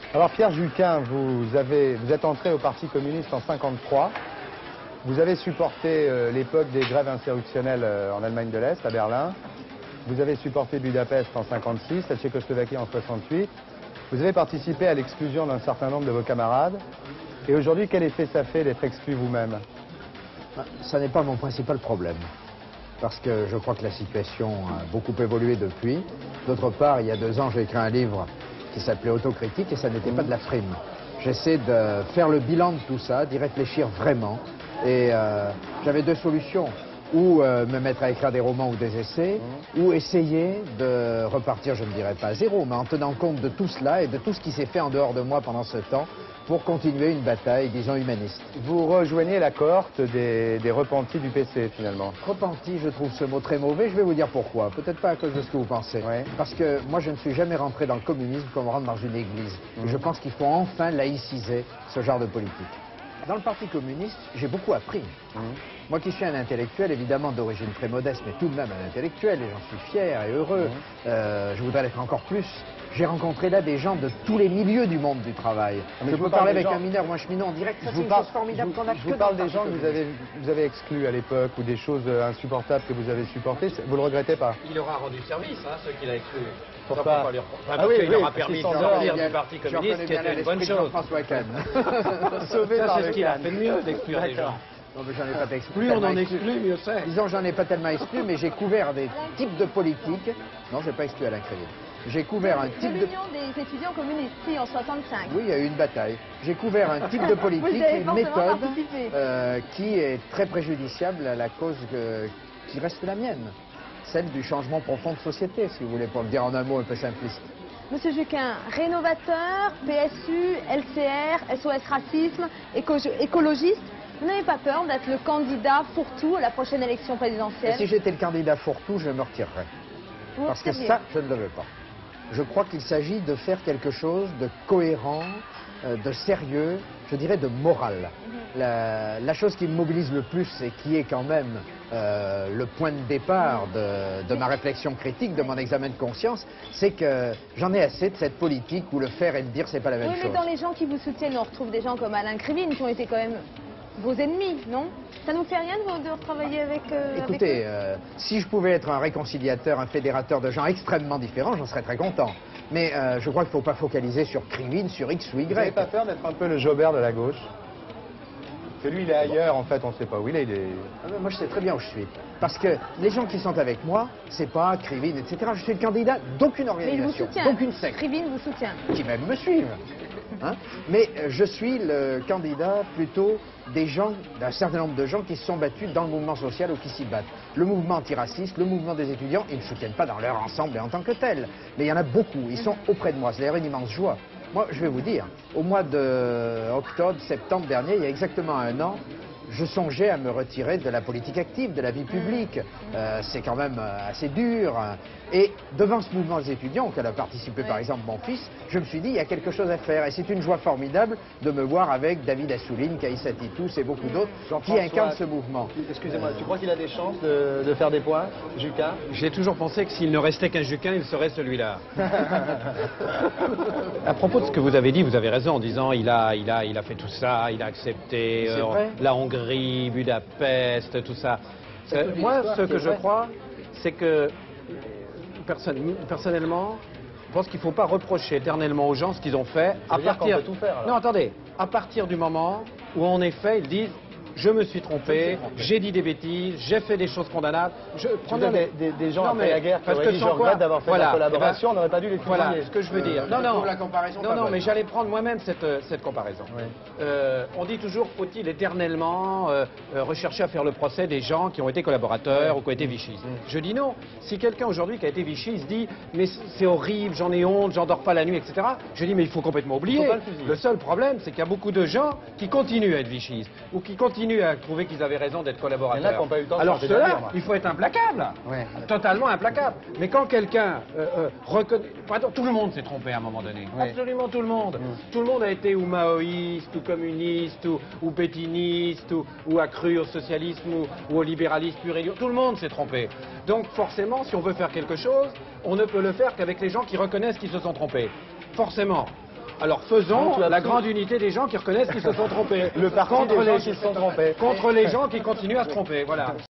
Alors Pierre Juquin, vous êtes entré au Parti communiste en 1953. Vous avez supporté l'époque des grèves insurrectionnelles en Allemagne de l'Est, à Berlin. Vous avez supporté Budapest en 1956, la Tchécoslovaquie en 1968. Vous avez participé à l'exclusion d'un certain nombre de vos camarades. Et aujourd'hui, quel effet ça fait d'être exclu vous-même? Ça n'est pas mon principal problème. Parce que je crois que la situation a beaucoup évolué depuis. D'autre part, il y a 2 ans, j'ai écrit un livre qui s'appelait Autocritique et ça n'était pas de la frime. J'essaie de faire le bilan de tout ça, d'y réfléchir vraiment. Et j'avais 2 solutions. Ou me mettre à écrire des romans ou des essais, ou essayer de repartir, je ne dirais pas à zéro, mais en tenant compte de tout cela et de tout ce qui s'est fait en dehors de moi pendant ce temps, pour continuer une bataille, disons, humaniste. Vous rejoignez la cohorte des repentis du PC, finalement. Repentis, je trouve ce mot très mauvais, je vais vous dire pourquoi. Peut-être pas à cause de ce que vous pensez. Ouais. Parce que moi, je ne suis jamais rentré dans le communisme comme on rentre dans une église. Et je pense qu'il faut enfin laïciser ce genre de politique. Dans le Parti communiste, j'ai beaucoup appris. Moi qui suis un intellectuel, évidemment d'origine très modeste, mais tout de même un intellectuel, et j'en suis fier et heureux, je voudrais l'être encore plus. J'ai rencontré là des gens de tous les milieux du monde du travail. Je peux parler avec un mineur ou un cheminot en direct, ça c'est une chose formidable qu'on a que Je vous parle des gens que vous avez exclus à l'époque, ou des choses insupportables que vous avez supportées, vous le regrettez pas? Il aura rendu service, hein, ceux qu'il a exclus. Pourquoi? Parce qu'il aura permis de sortir du Parti communiste, qui était une bonne chose. Ça, c'est ce qu'il a fait de mieux, d'exclure des gens. Non, mais j'en ai pas exclu. Plus on en exclut, mieux c'est. Disons, j'en ai pas tellement exclu, mais j'ai couvert des types de politiques. Non, j'ai pas exclu Alain Crévier. J'ai couvert un type de... l'Union des étudiants communistes, si, en 65. Oui, il y a eu une bataille. J'ai couvert un type de politique, une méthode qui est très préjudiciable à la cause qui reste la mienne. Celle du changement profond de société, si vous voulez, pour le dire en un mot un peu simpliste. Monsieur Juquin, rénovateur, PSU, LCR, SOS Racisme, écologiste, vous n'avez pas peur d'être le candidat fourre-tout à la prochaine élection présidentielle? Et si j'étais le candidat fourre-tout, je me retirerais. Parce que ça, je ne le veux pas. Je crois qu'il s'agit de faire quelque chose de cohérent, de sérieux, je dirais de moral. La chose qui me mobilise le plus et qui est quand même le point de départ de ma réflexion critique, de mon examen de conscience, c'est que j'en ai assez de cette politique où le faire et le dire, c'est pas la même chose. Oui, mais dans les gens qui vous soutiennent, on retrouve des gens comme Alain Krivine qui ont été quand même vos ennemis, non? Ça nous fait rien de retravailler avec Écoutez, si je pouvais être un réconciliateur, un fédérateur de gens extrêmement différents, j'en serais très content. Mais je crois qu'il ne faut pas focaliser sur Krivine, sur X ou Y. Vous n'avez pas peur d'être un peu le Jobert de la gauche? Que lui, il est ailleurs, en fait, on ne sait pas où il est. Moi, je sais très bien où je suis. Parce que les gens qui sont avec moi, c'est pas Krivine, etc. Je suis le candidat d'aucune organisation, d'aucune secte. Krivine vous soutient. Qui même me suivent. Hein? Mais je suis le candidat plutôt des gens, d'un certain nombre de gens qui se sont battus dans le mouvement social ou qui s'y battent. Le mouvement antiraciste, le mouvement des étudiants, ils ne soutiennent pas dans leur ensemble et en tant que tels. Mais il y en a beaucoup, ils sont auprès de moi, c'est d'ailleurs une immense joie. Moi, je vais vous dire, au mois d'octobre, septembre dernier, il y a exactement 1 an, je songeais à me retirer de la politique active, de la vie publique. C'est quand même assez dur. Et devant ce mouvement des étudiants, auquel a participé par exemple mon fils, je me suis dit, il y a quelque chose à faire. Et c'est une joie formidable de me voir avec David Assouline, Caïssa Titous et beaucoup d'autres qui incarnent ce mouvement. Excusez-moi, tu crois qu'il a des chances de faire des points, Juquin? J'ai toujours pensé que s'il ne restait qu'un Juquin, il serait celui-là. À propos de ce que vous avez dit, vous avez raison en disant il a fait tout ça, il a accepté la Hongrie, Budapest, tout ça. Moi, ce que je crois, c'est que personnellement, je pense qu'il ne faut pas reprocher éternellement aux gens ce qu'ils ont fait. À partir de tout faire. Alors. Non, attendez. À partir du moment où en effet ils disent je me suis trompé, j'ai dit des bêtises, j'ai fait des choses condamnables. Des gens après la guerre qui auraient dit je regrette d'avoir fait la collaboration, on n'aurait pas dû les fusiller. Voilà ce que je veux dire. Non, mais j'allais prendre moi-même cette comparaison. Oui. On dit toujours faut-il éternellement rechercher à faire le procès des gens qui ont été collaborateurs ou qui ont été vichistes. Je dis non. Si quelqu'un aujourd'hui qui a été vichiste dit mais c'est horrible, j'en ai honte, j'en dors pas la nuit, etc. Je dis mais il faut complètement oublier. Le seul problème c'est qu'il y a beaucoup de gens qui continuent à être vichistes ou qui continuent à trouver qu'ils avaient raison d'être collaborateurs. Alors ceux-là, il faut être implacable, totalement implacable. Mais quand quelqu'un reconnaît... Tout le monde s'est trompé à un moment donné, absolument tout le monde. Tout le monde a été ou maoïste, ou communiste, ou pétiniste, ou accru au socialisme, ou au libéralisme pur et dur. Tout le monde s'est trompé. Donc forcément, si on veut faire quelque chose, on ne peut le faire qu'avec les gens qui reconnaissent qu'ils se sont trompés. Forcément. Alors faisons la grande unité des gens qui reconnaissent qu'ils se sont trompés. Le parti contre des gens les qui se sont trompés. contre les gens qui continuent à se tromper. Voilà.